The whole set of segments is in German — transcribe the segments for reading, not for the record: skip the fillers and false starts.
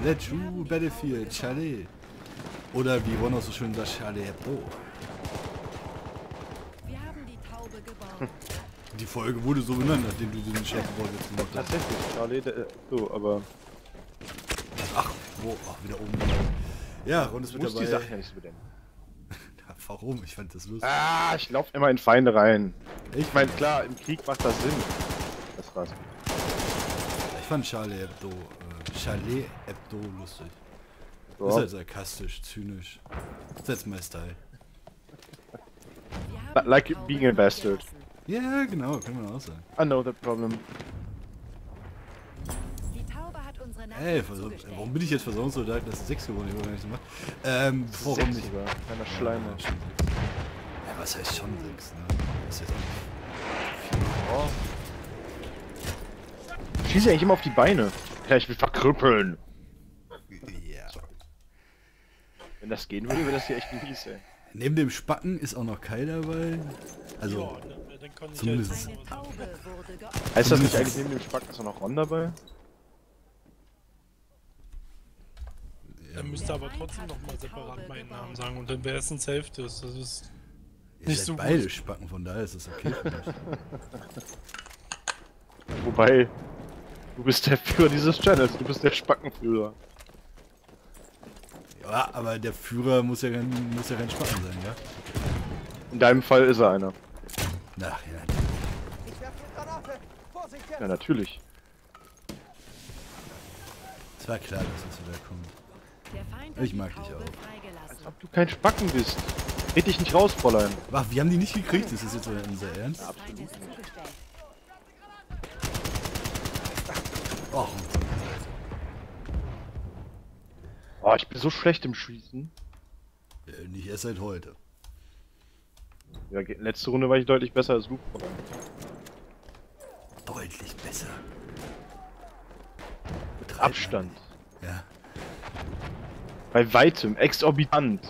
Let's do Battlefield, Charlie. Oder wie Ron auch so schön sagt, Charlie Hebdo. Wir haben die Taube gebaut. Die Folge wurde so benannt, nachdem du den Schlafwort jetzt gemacht hast. Tatsächlich, Charlie, so, aber... Ach, wo? Ach, wieder oben. Ja, Ron ist Du mit musst dabei. die Sache ja nicht so bedenken. Warum? Ich fand das lustig. Ah, ich lauf immer in Feinde rein. Ich Ich meine, klar, im Krieg macht das Sinn. Das war's. Ich fand Charlie Hebdo lustig. So. Ist halt sarkastisch, zynisch. That's my style. Wir haben Like die Taube being a bastard. gelassen. Ja, genau, kann man auch sagen. I know that problem. Die Taube hat unsere Nachricht Ey, zugestellt. warum bin ich jetzt Versorgungssoldat, dass es 6 geworden ist? Ich gar nicht so gemacht. Warum nicht? Sogar. Kleiner Schleimer. Ja, schon 6. Ja, was heißt schon 6, ne? Das ist jetzt auch nicht Oh. Ich schieße eigentlich immer auf die Beine. Ja, ich will verkrüppeln. viel. Ja. Wenn das gehen würde, wäre das hier echt mies, ey. Neben dem Spacken ist auch noch Kai dabei. Also, Dann kann ich zumindest- Eine Taube wurde geopfert. Heißt das nicht eigentlich neben dem Spacken ist auch noch Ron dabei? Er müsste aber trotzdem nochmal separat meinen Namen sagen und dann wäre es ein Self-Diss. Das ist ihr nicht seid so beide gut. Spacken, von daher ist das okay für mich. Wobei, du bist der Führer dieses Channels, du bist der Spackenführer. Ja, aber der Führer muss ja kein Spacken sein, ja? In deinem Fall ist er einer. Ach ja. Ich werfe eine Granate. Vorsicht jetzt. Ja, natürlich. Es war klar, dass es wieder kommt. Der Feind Ich hat mag die dich Taube auch. freigelassen. Ob du kein Spacken bist. Red dich nicht raus, Fräulein. Ach, wir haben die nicht gekriegt, ist das jetzt unser Ernst? Der Feind ist zugestellt. Och, Oh, ich bin so schlecht im Schießen. nicht erst seit heute. Ja, letzte Runde war ich deutlich besser als du, Fräulein. Deutlich besser. Betreibt Abstand. man. Ja. Bei weitem, exorbitant.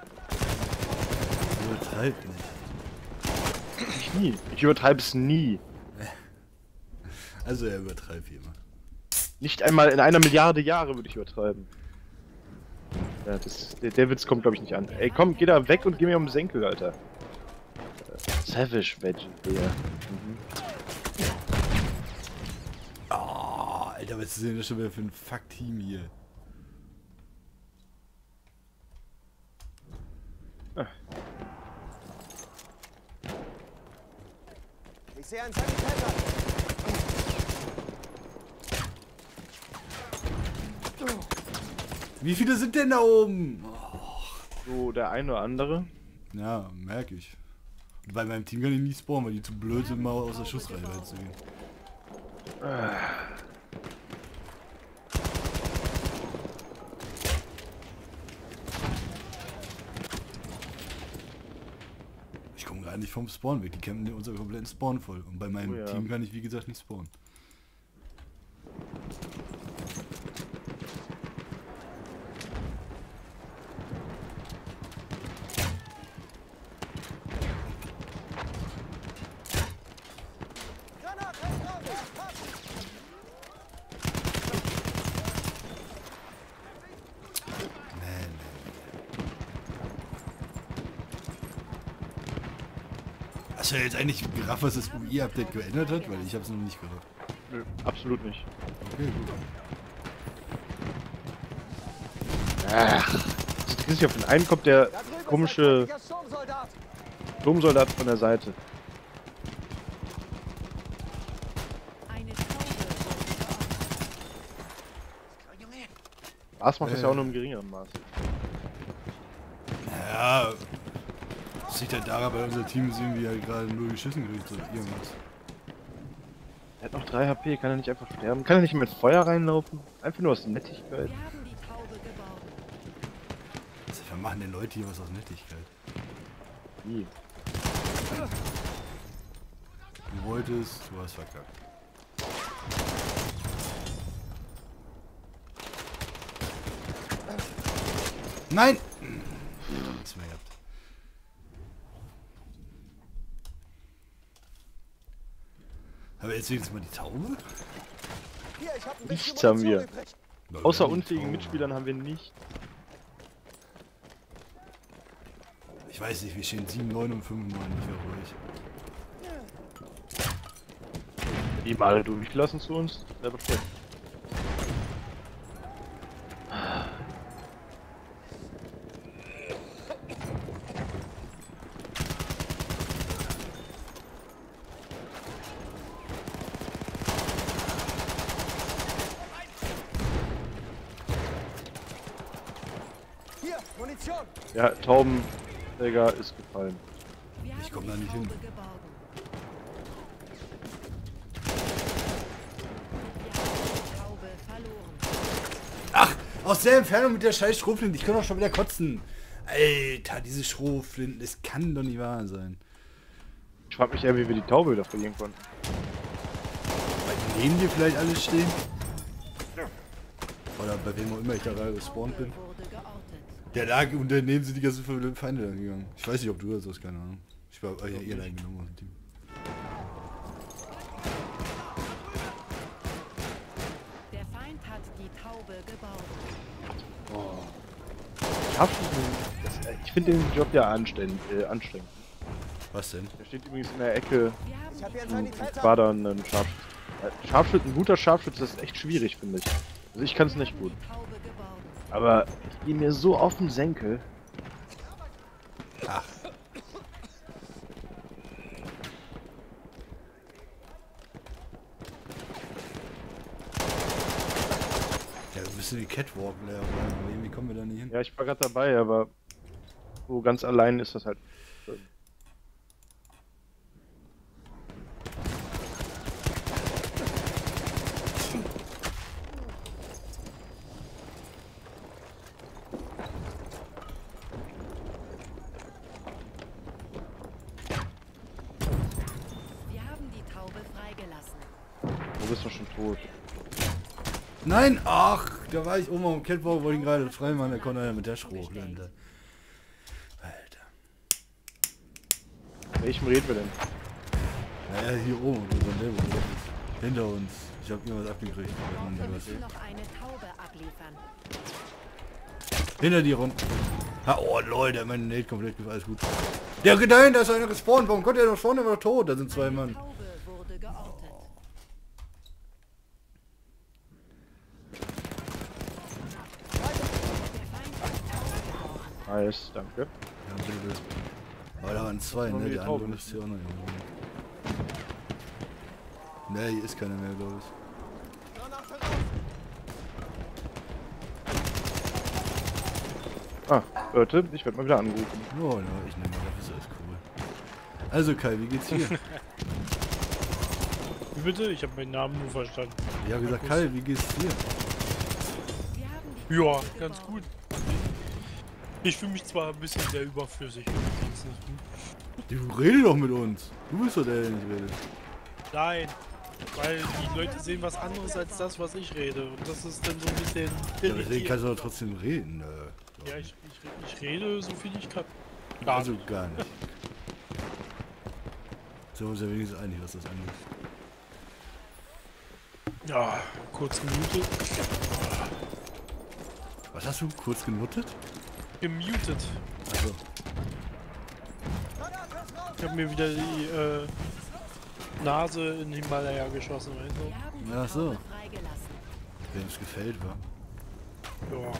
Übertreibt nicht. Ich nie. Ich übertreibe es nie. Also er übertreibt wie immer. Nicht einmal in einer Milliarde Jahre würde ich übertreiben. Ja, der Witz kommt, glaube ich, nicht an. Ey, komm, geh da weg und geh mir um den Senkel, Alter. Savage Veggie, Digga. Oh, Alter, was ist denn das schon wieder für ein Fuck-Team hier? Ich sehe einen Sanitäter. Wie viele sind denn da oben? So, der eine oder andere. Ja, merke ich. Und bei meinem Team kann ich nicht spawnen, weil die zu blöd sind, mal aus der Schussreichweite zu gehen. Ich komme gar nicht vom Spawn weg, die campen unser kompletten Spawn voll. Und bei meinem Oh ja. Team kann ich wie gesagt nicht spawnen. Granate drauf. Nee. Hast du jetzt eigentlich gerafft, was das UI-Update geändert hat? Weil ich hab's noch nicht gerafft. Nö, absolut nicht. Okay, gut. Ach. Du kriegst auf den einen kommt der Da drüben komische ist ein feindlicher Sturmsoldat. Sturmsoldat von der Seite. Eine Taube wurde geopfert. Lars macht das ja auch nur im geringeren Maße. Ja, das liegt halt daran, weil unser Team ist irgendwie halt gerade nur geschissen gekriegt oder irgendwas. Er hat noch 3 HP, kann er nicht einfach sterben? Kann er nicht mit Feuer reinlaufen? Einfach nur aus Nettigkeit. Wir haben die Taube gebaut. Also, wir machen den Leuten hier was aus Nettigkeit. Nie. Du wolltest, du hast verkackt. Nein! Nichts mehr gehabt. Aber jetzt wenigstens mal die Taube? Hier, ich hab ein Nichts bisschen haben wir. Munition übrig. Na, Außer wir haben die unfähigen Taube. Mitspielern haben wir nicht. Ich weiß nicht, wir stehen 7, 9 und 95 ruhig. Die Male durchlassen zu uns. Selber schlecht. Hier, Munition! Ja, Taubenträger ist gefallen. Wir Ich haben komm da die nicht hin. Taube geborgen. Wir haben die Taube verloren. Ach, aus der Entfernung mit der scheiß Schrotflinte. Ich kann doch schon wieder kotzen. Alter, diese Schrotflinten. Das kann doch nicht wahr sein. Ich frag mich eher, wie wir die Taube wieder verlieren konnten. Weil neben dir vielleicht alles stehen. Oder bei wem auch immer ich da gerade gespawnt bin. Wurde geortet. Der lag und daneben sind die ganzen Feinde dann gegangen. Ich weiß nicht, ob du das hast, keine Ahnung. Ich war eher eingenommen aus dem Team. Der Feind hat die Taube geborgen. Ich finde den Job ja anstrengend. Was denn? Der steht übrigens in der Ecke Wir haben Ich habe hier einen die im Sanitäter! Quadern einen Scharfschützen. Ein guter Scharfschütze ist echt schwierig, finde ich. Also ich kann es nicht gut. Taube geborgen. Aber ich gehe mir so auf den Senkel. Ach. Ja, wir müssen die Catwalk leer räumen, aber irgendwie kommen wir da nicht hin. Ja, ich war gerade dabei, aber so ganz allein ist das halt. Wir haben die Taube freigelassen. Du bist doch schon tot. Nein! Ach, da war ich oben am Catwalk, wollte ihn gerade freimachen, da kommt einer mit der Schrotflinte. Alter. Welchem reden wir denn? Naja, hier oben, wo so ein Level ist. Hinter uns. Ich hab irgendwas abgekriegt. Wir müssen noch eine Taube abliefern. Hinter dir rund. Ha, oh Leute, mein Nate komplett gefallen. Alles gut. Der nein, da ist einer gespawnt. Warum kommt der noch vorne war tot? Da sind zwei Eine Mann. Taube wurde geortet. Der Feind hat die Taube geborgen. Nice, danke. Ja, bitte. Aber da waren zwei, Noch ne? die Der andere Taube. müsste hier auch noch irgendwo. Ne, hier ist keiner mehr, glaube ich. Granate raus! Ah, Leute, ich werde mal wieder anrufen. Oh, ja, ich nehme mal, das ist alles cool. Also Kai, wie geht's hier? Wie bitte? Ich habe meinen Namen nur verstanden. Ich habe gesagt, Kai, wie geht's dir? Wir haben die Ja, Taube ganz geborgen. gut. Ich fühle mich zwar ein bisschen sehr überflüssig. wenn es nicht gut. Du redest doch mit uns. Du bist doch der, der nicht redet. Nein, weil die Leute sehen was anderes als das, was ich rede. Und das ist dann so ein bisschen Ja, deswegen irritierend. kannst du doch trotzdem reden. Ja, ich rede so viel ich kann. Also gar nicht. So ist ja wenigstens einig, was das angeht. Ja, kurz gemutet. Was hast du? Kurz genuttet? Gemutet. Also, Granate ist raus! Ich habe mir wieder die Nase in den Himalaya geschossen, weißt Wir haben die Ach so. Taube freigelassen. wem es gefällt, war. du? Ja.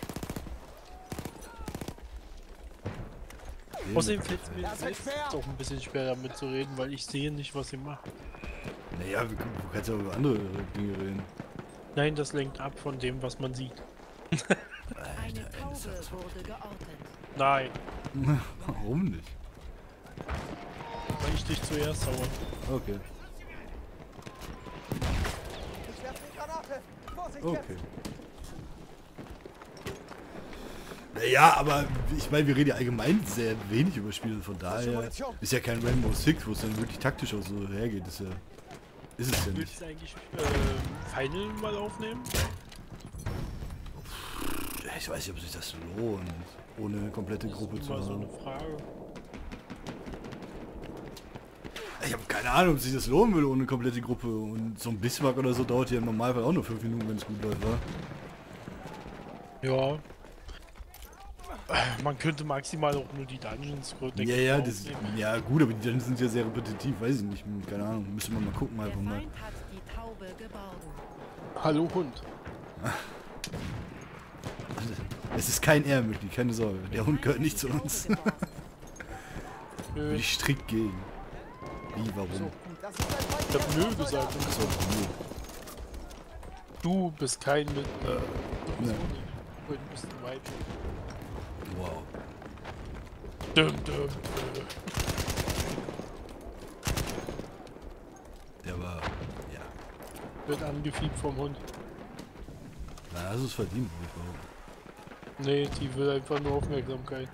Wem Außerdem es fällt es mir Das ist selbst schwer. auch ein bisschen schwer damit zu reden, weil ich sehe nicht, was sie machen. Naja, du kannst ja über andere Dinge reden. Nein, das lenkt ab von dem, was man sieht. Eine Alter, Taube ey, das wurde geortet. Nein, Warum nicht? weil ich dich zuerst haue. Okay, Ich werfe die Granate! Vorsicht okay. jetzt! Naja, aber ich meine, wir reden ja allgemein sehr wenig über Spiele, von daher Munition. ist ja kein Rainbow Six, wo es dann wirklich taktisch auch so hergeht. Ist es ja nicht. Willst du eigentlich Final mal aufnehmen? Ich weiß nicht, ob sich das lohnt, ohne eine komplette Gruppe Das ist zu immer so haben. eine Frage. Ich habe keine Ahnung, ob sich das lohnen will ohne komplette Gruppe. Und so ein Bismarck oder so dauert ja im Normalfall auch nur 5 Minuten, wenn es gut läuft, wa? Ja. Man könnte maximal auch nur die Dungeons Ja, ja, das, ja gut, aber die Dungeons sind ja sehr repetitiv, weiß ich nicht, keine Ahnung, müssen wir mal gucken Der einfach mal. Feind hat die Taube geborgen. Hallo Hund. Es ist kein Ehrenmitglied, keine Sorge, der Hund gehört nicht zu uns. Bin Nö, ich strikt gegen. Wie, warum? Das ist ein Feind. ich hab nö gesagt. Achso, nö. Du bist kein mit. Ne. Du bist ein Weib. Wow. Dum. Der war, ja. Wird angefiebt vom Hund. Na, hast du es verdient, würde ich behaupten. Nee, die will einfach nur Aufmerksamkeit.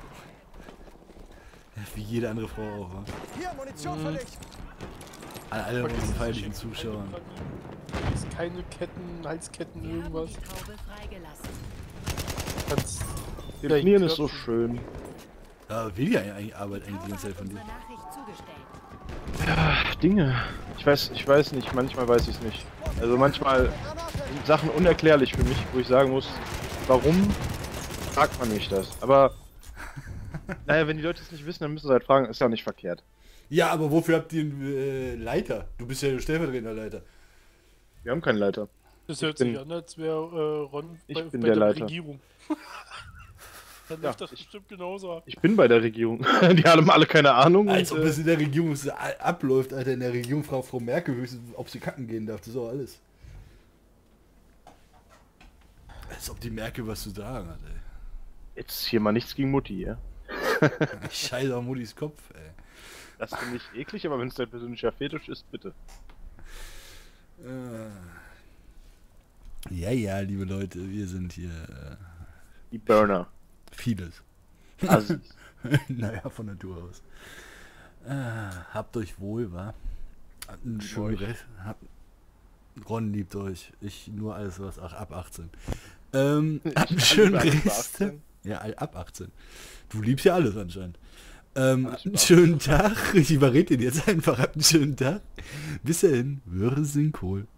Wie jede andere Frau auch, wa? Hier, Munition für dich. An alle Vergiss unseren es feindlichen nicht. Zuschauern. Ist keine Ketten, Halsketten, Wir haben irgendwas. die Taube freigelassen. Kannst Telefonieren ist so schön. Ja, will ja eigentlich Arbeit eigentlich die Taube ganze Zeit hat von dir. unsere Nachricht zugestellt. Dinge. Ich weiß nicht, manchmal weiß ich es nicht. Also manchmal sind Sachen unerklärlich für mich, wo ich sagen muss, warum fragt man mich das? Aber naja, wenn die Leute es nicht wissen, dann müssen sie halt fragen, ist ja auch nicht verkehrt. Ja, aber wofür habt ihr einen Leiter? Du bist ja der stellvertretender Leiter. Wir haben keinen Leiter. Das hört bin- sich an, als wäre Ron Ich bei, bin bei der der Leiter. Regierung. Dann Ja, läuft das bestimmt genauso ab. Ich bin bei der Regierung. Die haben alle keine Ahnung. Als und, ob es in der Regierung so abläuft, Alter. In der Regierung Frau Merkel höchstens, ob sie kacken gehen darf. Das ist auch alles. Als ob die Merkel was zu sagen hat, ey. jetzt hier mal nichts gegen Mutti, ja? Ich scheiße auf Muttis Kopf, ey. Das finde ich eklig, aber wenn es dein persönlicher Fetisch ist, bitte. Ja, ja, liebe Leute, wir sind hier Die Burner. vieles. Assis. Naja, von Natur aus. Habt euch wohl, wa? Habt einen schönen euch. Rest. Ron liebt euch. Ich nur alles, was ab 18. Habt einen schönen Alles ab Rest. 18? Ja, ab 18. Du liebst ja alles anscheinend. Alles Habt einen über schönen Tag. Ich überrede den jetzt einfach. Habt einen schönen Tag. Bis dahin. Würsinkohl.